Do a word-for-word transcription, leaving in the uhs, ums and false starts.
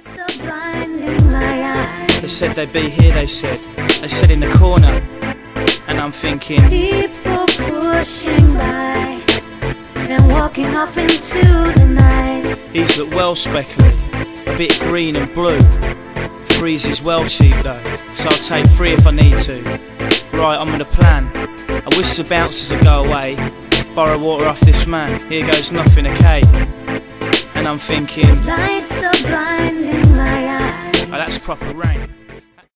Lights are blinding my eyes. They said they'd be here, they said. They said in the corner. And I'm thinking, people pushing by, then walking off into the night. these look well speckled, a bit green and blue. Three's is well cheap though, so I'll take three if I need to. Right, I'm on a plan. I wish the bouncers would go away. Borrow water off this man, here goes nothing, okay. And I'm thinking, lights are blinding my eyes. oh, that's proper rain.